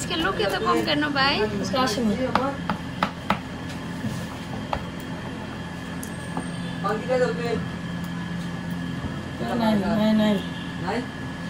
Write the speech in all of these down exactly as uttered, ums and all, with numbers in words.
আজকে লোক এত কম কেন ভাই? আজকে আসেনি। নাই নাই নাই নাই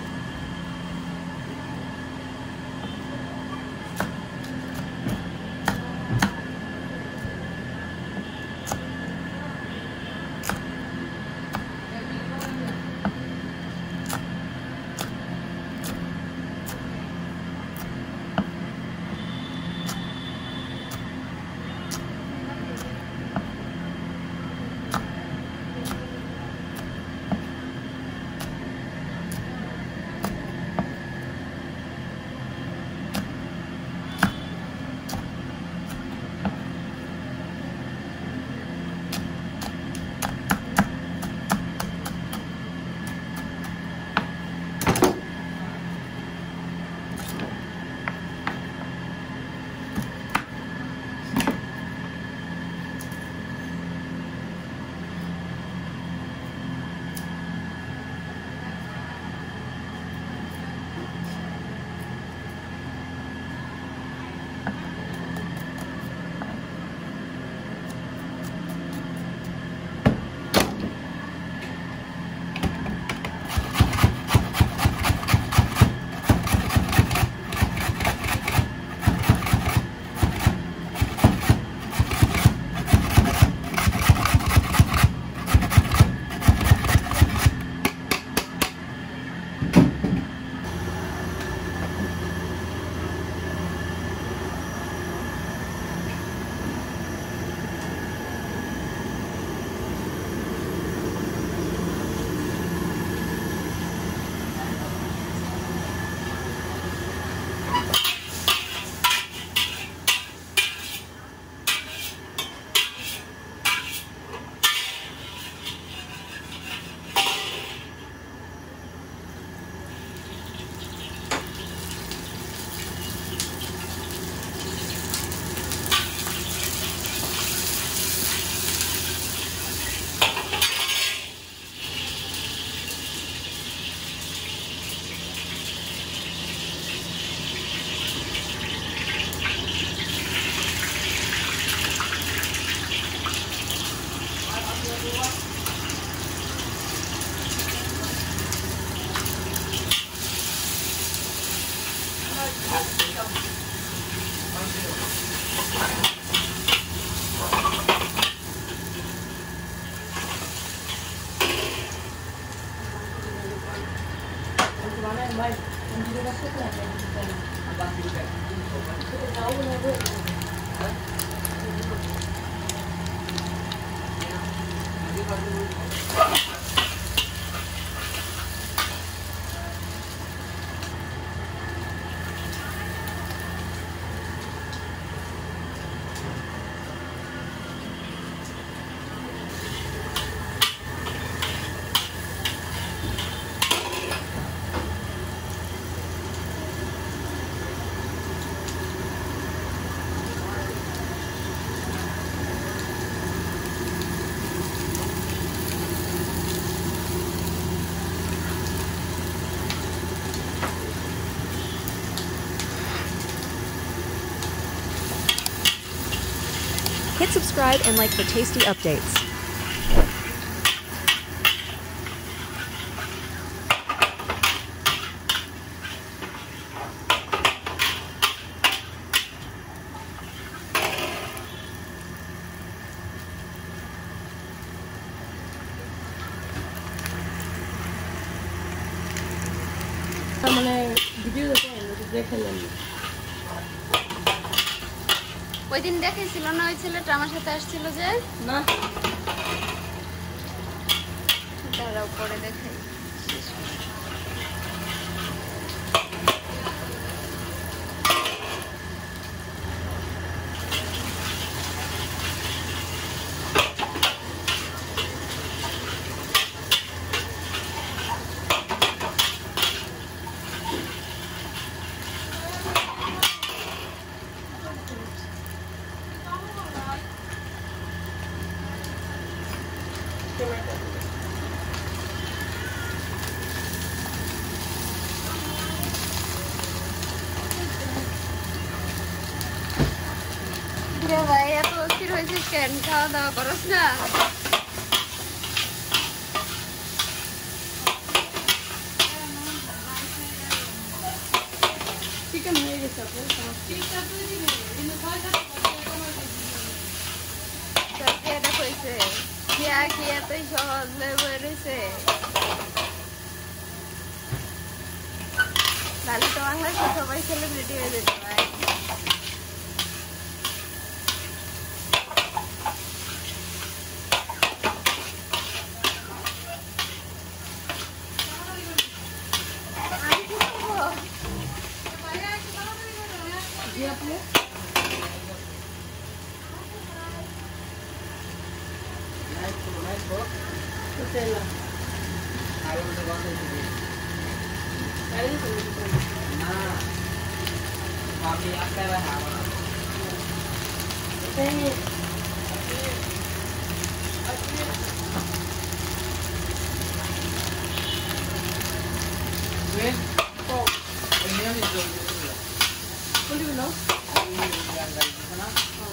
Hit subscribe and like for tasty updates. মানে ভিডিও দেখেন ওই দিন দেখেছিল না ওই ছেলেটা আমার সাথে আসছিল যে না তারাও পরে দেখে আছিস কেন? খাওয়া দাওয়া করস না? চিকেন হয়ে গেছে আপু এটা কইছে খিয়া কি এতই সহজ হয়ে রয়েছে? তাহলে তো বাংলাদেশে সবাই সেলিব্রিটি হয়ে যেতে ভাই। জি আপু Nutella. Ayaw mo sa bata yung sige. Kaya nyo sa Nutella. Na. Mami, ang kaya hawa na. Kaya Wait. po. Ano yan yung joke yung ulo? Huli mo no? Ano yung yung guys? Ito na? Oo.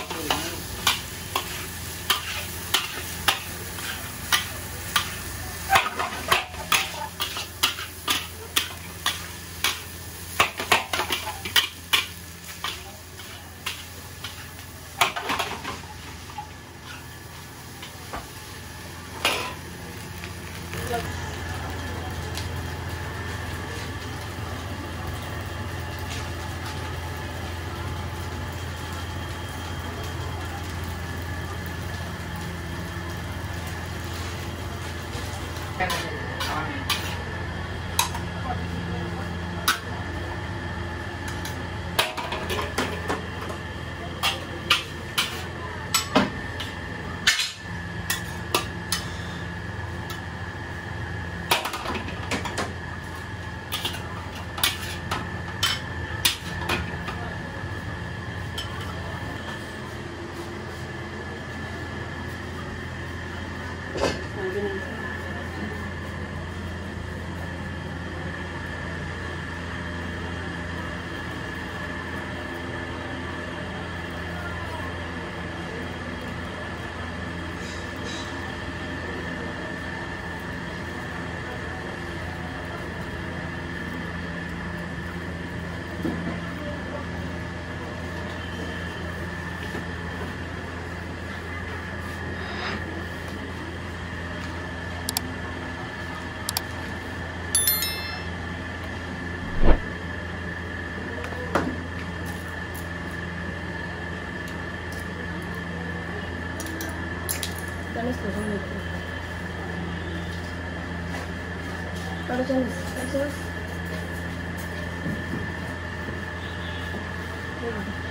Paano ito? Paano ito? Paano ito? Paano ito?